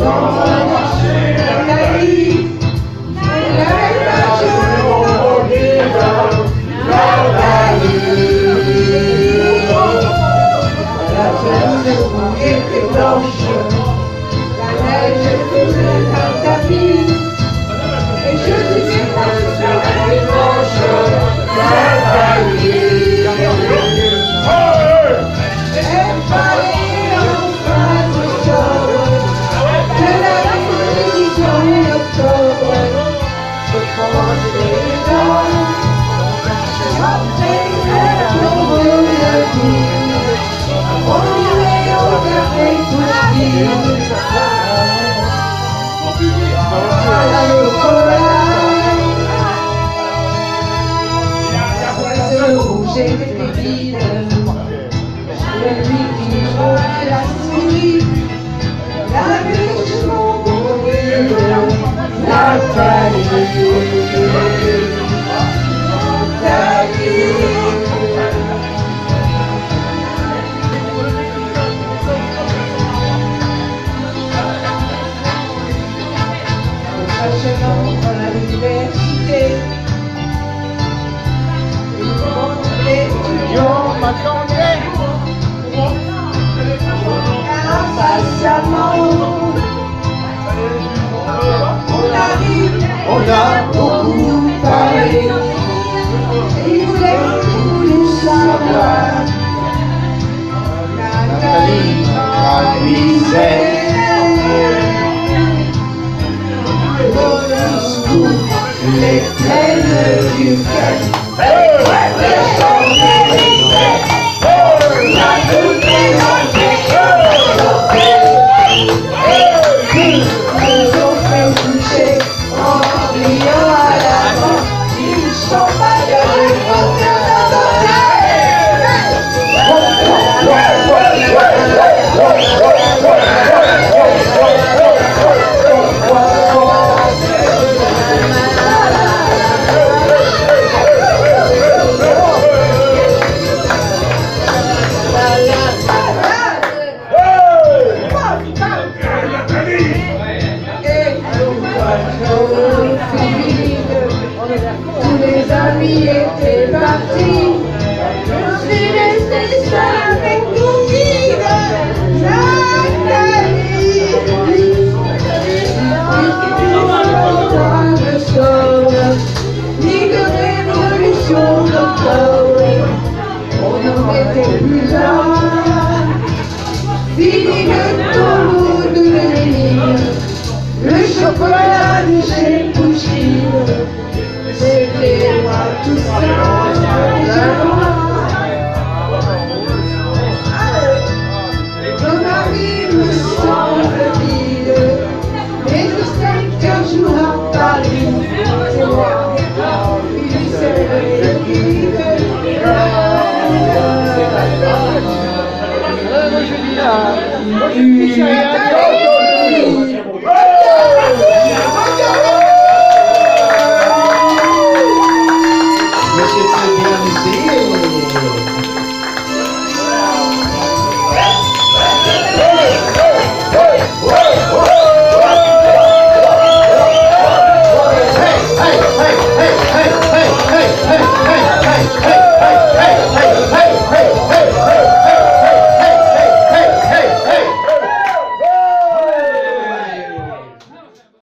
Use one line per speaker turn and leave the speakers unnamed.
J'ai été vide, la nuit qui jouait la souris, la bûche mon bourride, Nathalie, Nathalie. Prochainement à l'université, on a beaucoup parlé, et il voulait savoir. Nathalie traduisait le discours, les plaines du cœur. Tous les amis étaient partis, je suis restée seule avec mon guide, Nathalie. Le sol, ni de révolution d'octobre, on n'en était plus là. Fini le tombeau de Lénine, le chocolat de chez Pouchkine. C'était moi tout seul, mon mari me semble vide, mais je sais qu'un jour à Paris, c'est moi qui serai le guide.
Moi je dis là,